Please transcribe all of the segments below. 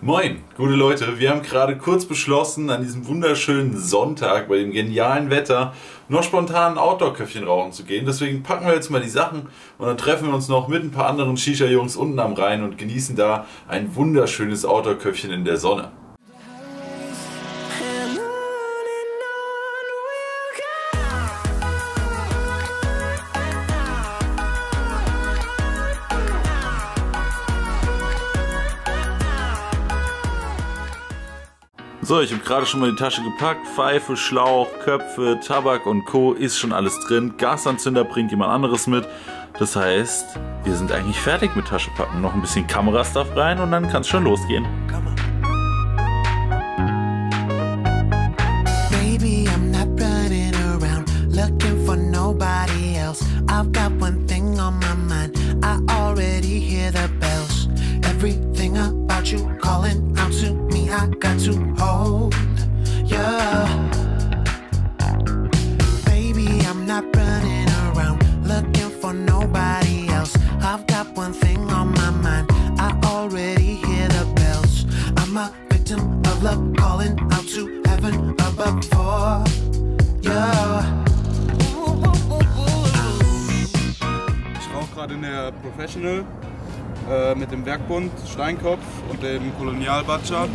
Moin, gute Leute, wir haben gerade kurz beschlossen, an diesem wunderschönen Sonntag bei dem genialen Wetter noch spontan ein Outdoor-Köpfchen rauchen zu gehen. Deswegen packen wir jetzt mal die Sachen und dann treffen wir uns noch mit ein paar anderen Shisha-Jungs unten am Rhein und genießen da ein wunderschönes Outdoor-Köpfchen in der Sonne. So, ich habe gerade schon mal die Tasche gepackt. Pfeife, Schlauch, Köpfe, Tabak und Co. ist schon alles drin. Gasanzünder bringt jemand anderes mit. Das heißt, wir sind eigentlich fertig mit Tasche packen. Noch ein bisschen Kamerastuff rein und dann kann es schon losgehen. Baby, I'm not running around looking for nobody else. I've got one thing on my mind. I already hear the bells. Everything about you calling out to me. I got to hold you. Baby, I'm not running around looking for nobody else. I've got one thing on my mind. I already hear the bells. I'm a victim of love calling out to heaven above for you. Ich rauche gerade in der Professional mit dem Werkbund Steinkopf und dem Kolonial Butcher.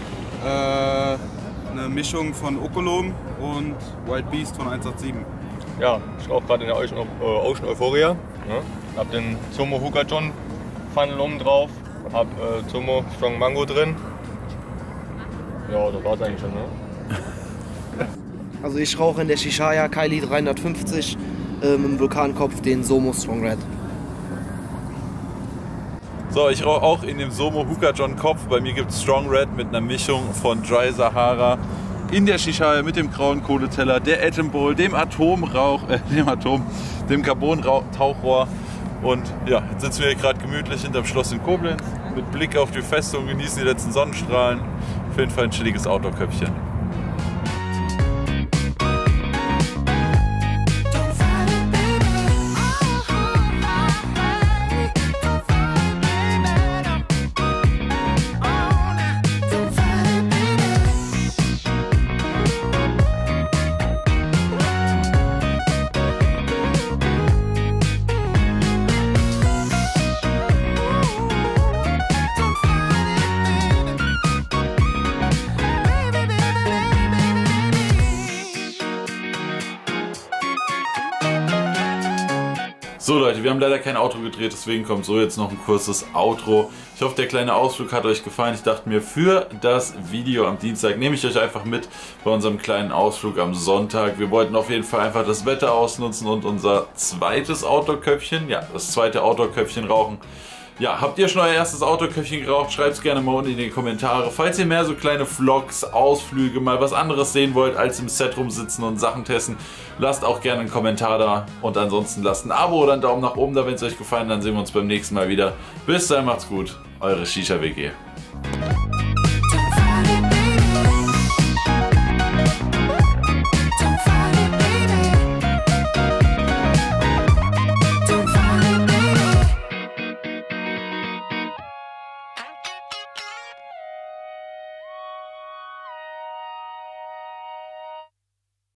Eine Mischung von Okolom und Wild Beast von 187. Ja, ich rauche gerade in der Ocean Euphoria. Ne? Hab den Zomo Hookah John Funnel oben drauf. Hab Zomo Strong Mango drin. Ja, das war's eigentlich schon, ne? Also ich rauche in der Shishaya Kylie 350 im Vulkankopf den Somo Strong Red. So, ich rauche auch in dem Somo Hookah John Kopf. Bei mir gibt es Strong Red mit einer Mischung von Dry Sahara in der Shishaya mit dem grauen Kohleteller, der Atom Bowl, dem dem Carbon-Tauchrohr. Und ja, jetzt sitzen wir hier gerade gemütlich hinterm Schloss in Koblenz mit Blick auf die Festung, genießen die letzten Sonnenstrahlen. Auf jeden Fall ein chilliges Outdoor-Köpfchen. So Leute, wir haben leider kein Outro gedreht, deswegen kommt so jetzt noch ein kurzes Outro. Ich hoffe, der kleine Ausflug hat euch gefallen. Ich dachte mir, für das Video am Dienstag nehme ich euch einfach mit bei unserem kleinen Ausflug am Sonntag. Wir wollten auf jeden Fall einfach das Wetter ausnutzen und unser zweites Outdoor-Köpfchen, ja, das zweite Outdoor-Köpfchen rauchen. Ja, habt ihr schon euer erstes Outdoor-Köpfchen geraucht? Schreibt es gerne mal unten in die Kommentare. Falls ihr mehr so kleine Vlogs, Ausflüge, mal was anderes sehen wollt, als im Set rumsitzen und Sachen testen, lasst auch gerne einen Kommentar da. Und ansonsten lasst ein Abo oder einen Daumen nach oben da, wenn es euch gefallen hat. Dann sehen wir uns beim nächsten Mal wieder. Bis dahin, macht's gut. Eure Shisha WG.